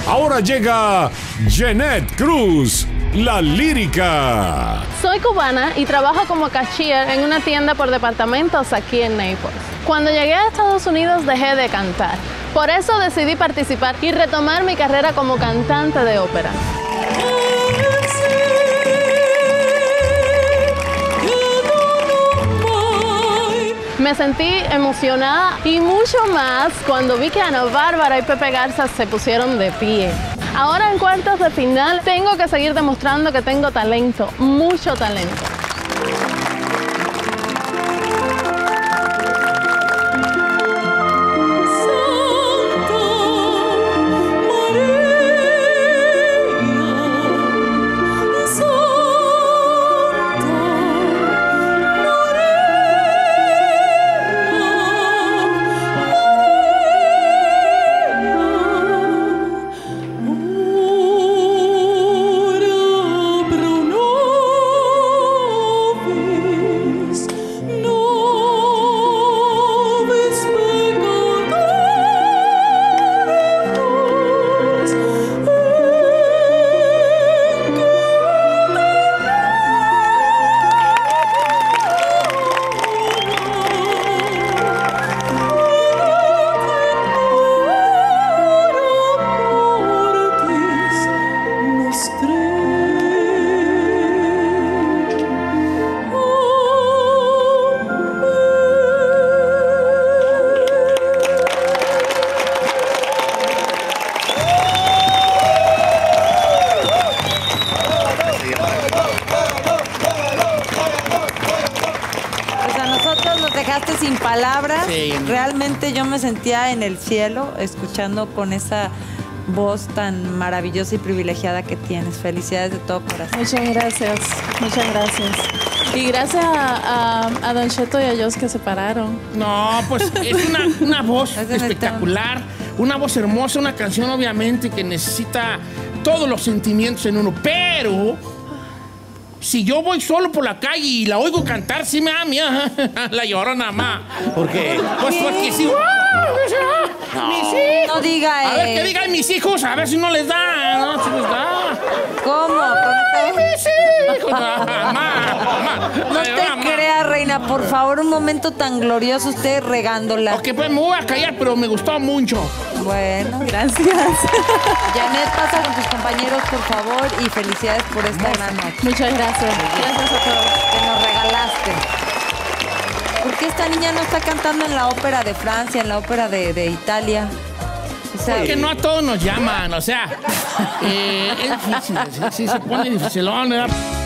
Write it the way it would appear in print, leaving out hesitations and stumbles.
Ahora llega Jeanette Cruz, la lírica. Soy cubana y trabajo como cashier en una tienda por departamentos aquí en Naples. Cuando llegué a Estados Unidos dejé de cantar. Por eso decidí participar y retomar mi carrera como cantante de ópera. Me sentí emocionada y mucho más cuando vi que Ana Bárbara y Pepe Garza se pusieron de pie. Ahora en cuartos de final tengo que seguir demostrando que tengo talento, mucho talento. Dejaste sin palabras. Sí. Realmente yo me sentía en el cielo escuchando con esa voz tan maravillosa y privilegiada que tienes. Felicidades de todo corazón. Muchas gracias, muchas gracias. Y gracias a Don Cheto y a Jos que se pararon. No, pues es una voz espectacular, una voz hermosa, una canción obviamente que necesita todos los sentimientos en uno, pero si yo voy solo por la calle y la oigo cantar, sí me da miedo. La Llorona más. ¿Por qué? Pues porque sí. Mis hijos. No diga A ver, que digan mis hijos, a ver si no les da. No, si les da. ¿Cómo? Ay, mis hijos. Mamá. No te creas, reina. Por favor, un momento tan glorioso, usted regándola. Ok, pues me voy a callar, pero me gustó mucho. Bueno, Gracias. Janet, pasa con tus compañeros, por favor, y felicidades por esta gran noche Muchas gracias. Gracias a todos. que nos regalaste. ¿Por qué esta niña no está cantando en la ópera de Francia, en la ópera de Italia? O sea, Porque no a todos nos llaman, o sea, es difícil, sí se pone difícil, ¿no?